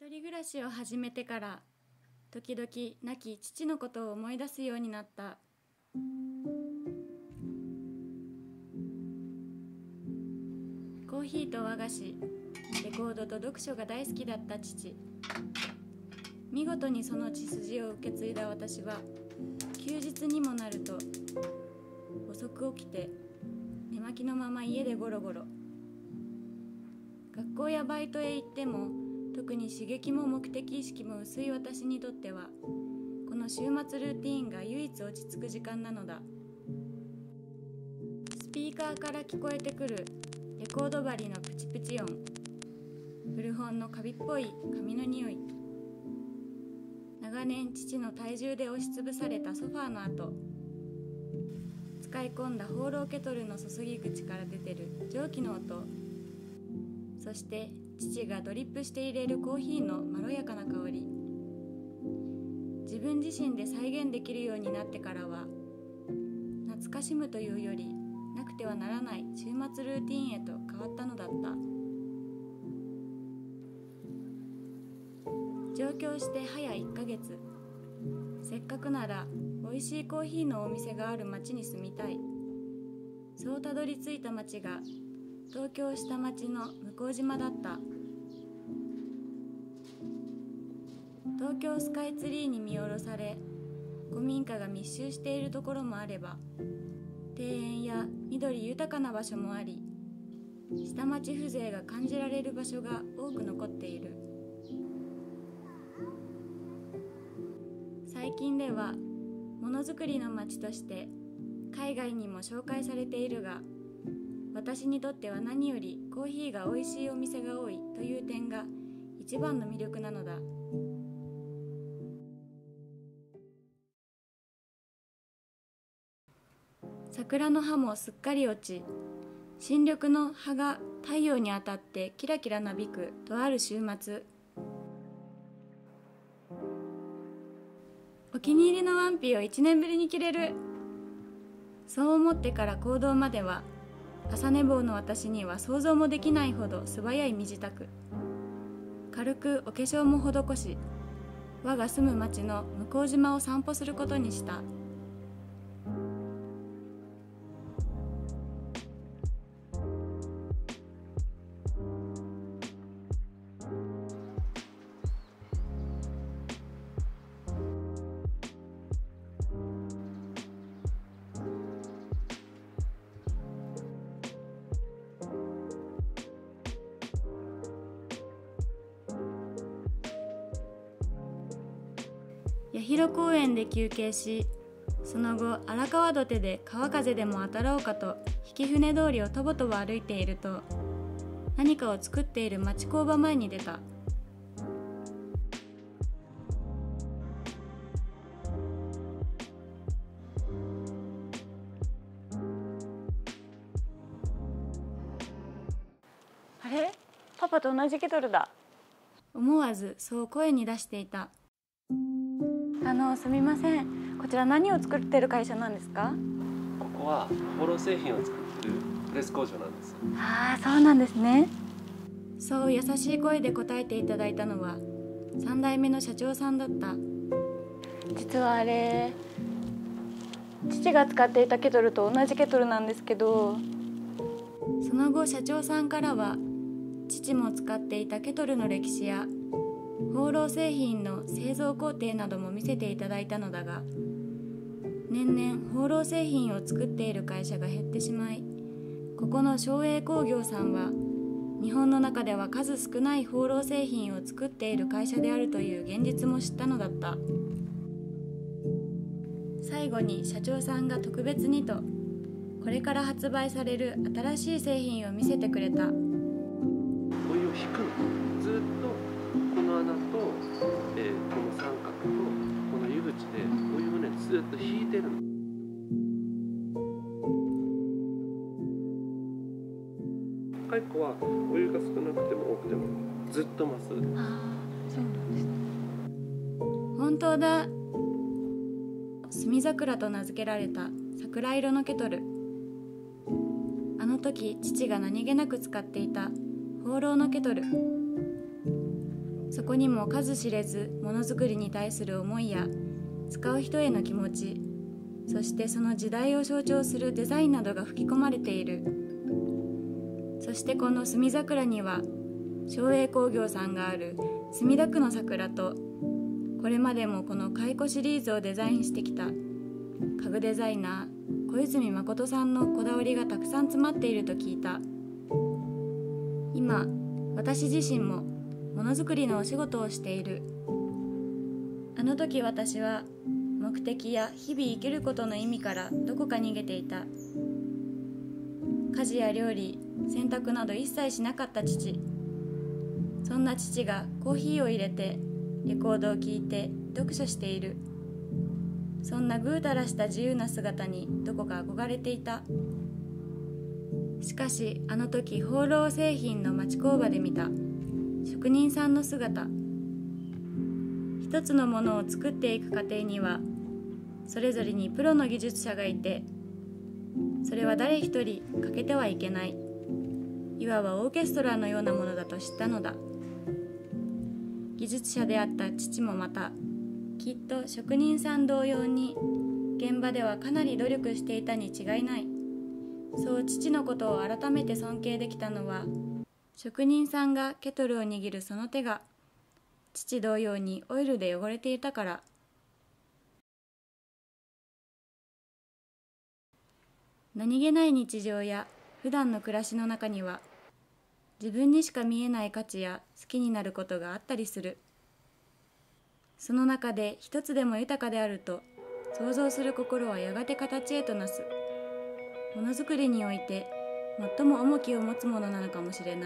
一人暮らしを始めてから時々亡き父のことを思い出すようになった。コーヒーと和菓子、レコードと読書が大好きだった父。見事にその血筋を受け継いだ私は、休日にもなると遅く起きて寝巻きのまま家でゴロゴロ。学校やバイトへ行っても特に刺激も目的意識も薄い私にとっては、この週末ルーティーンが唯一落ち着く時間なのだ。スピーカーから聞こえてくるレコード針のプチプチ音、古本のカビっぽい紙の匂い、長年父の体重で押しつぶされたソファーの跡、使い込んだホーローケトルの注ぎ口から出てる蒸気の音、そして父がドリップして入れるコーヒーのまろやかな香り。自分自身で再現できるようになってからは、懐かしむというよりなくてはならない週末ルーティンへと変わったのだった。上京して早1ヶ月。せっかくなら美味しいコーヒーのお店がある町に住みたい。そうたどり着いた町が東京下町の向島だった。東京スカイツリーに見下ろされ、古民家が密集しているところもあれば、庭園や緑豊かな場所もあり、下町風情が感じられる場所が多く残っている。最近ではものづくりの街として海外にも紹介されているが、私にとっては何よりコーヒーが美味しいお店が多いという点が一番の魅力なのだ。桜の葉もすっかり落ち、新緑の葉が太陽に当たってキラキラなびくとある週末。お気に入りのワンピを1年ぶりに着れる。そう思ってから行動までは、朝寝坊の私には想像もできないほど素早い身支度。軽くお化粧も施し、我が住む町の向島を散歩することにした。八広公園で休憩し、その後荒川土手で川風でも当たろうかと曳舟通りをとぼとぼ歩いていると、何かを作っている町工場前に出た。あれ？パパと同じケトルだ。思わずそう声に出していた。すみません。こちら何を作ってる会社なんですか？ ここはホーロー製品を作ってるプレス工場なんです。 ああ、そうなんですね。そう優しい声で答えていただいたのは3代目の社長さんだった。実はあれ、父が使っていたケトルと同じケトルなんですけど、その後社長さんからは父も使っていたケトルの歴史やホーロー製品の製造工程なども見せていただいたのだが、年々ホーロー製品を作っている会社が減ってしまい、ここの松栄工業さんは日本の中では数少ないホーロー製品を作っている会社であるという現実も知ったのだった。最後に社長さんが特別にと、これから発売される新しい製品を見せてくれた。 お湯を引くの。ずっとこの穴と、この三角とこの湯口でお湯をねずっと引いてるの。若い子はお湯が少なくても多くてもずっと増す。 ああ、そうなんですね。本当だ。墨桜と名付けられた桜色のケトル。あの時父が何気なく使っていたホーローのケトル。 そこにも数知れずものづくりに対する思いや使う人への気持ち、そしてその時代を象徴するデザインなどが吹き込まれている。そしてこの墨桜には松栄工業さんがある墨田区の桜と、これまでもこの蚕シリーズをデザインしてきた家具デザイナー小泉誠さんのこだわりがたくさん詰まっていると聞いた。今私自身もものづくりのお仕事をしている。あの時私は目的や日々生きることの意味からどこか逃げていた。家事や料理、洗濯など一切しなかった父。そんな父がコーヒーを入れてレコードを聴いて読書している。そんなぐうたらした自由な姿にどこか憧れていた。しかしあの時放浪製品の町工場で見た職人さんの姿。一つのものを作っていく過程にはそれぞれにプロの技術者がいて、それは誰一人欠けてはいけない、いわばオーケストラのようなものだと知ったのだ。技術者であった父もまたきっと職人さん同様に現場ではかなり努力していたに違いない。そう父のことを改めて尊敬できたのは、職人さんがケトルを握るその手が父同様にオイルで汚れていたから。何気ない日常や普段の暮らしの中には自分にしか見えない価値や好きになることがあったりする。その中で一つでも豊かであると想像する心はやがて形へとなす。ものづくりにおいて最も重きを持つものなのかもしれない。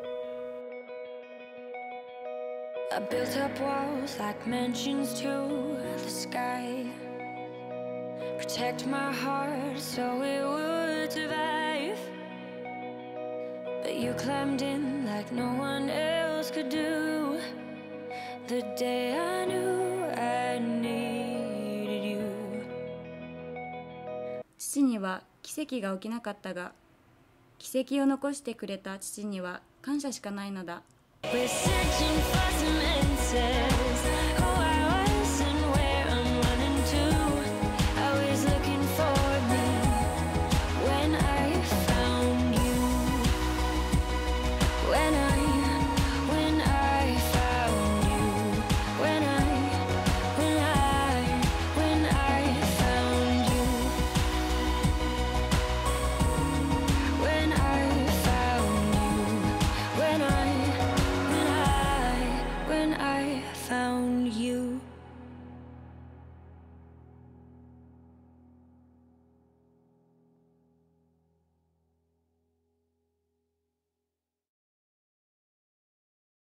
I built up walls like mansions to the sky, protect my heart so it would survive, but you climbed in like no one else could do. The day I knew I needed you. 父には奇跡が起きなかったが、奇跡を残してくれた父には感謝しかないのだ。 We're searching for some answers.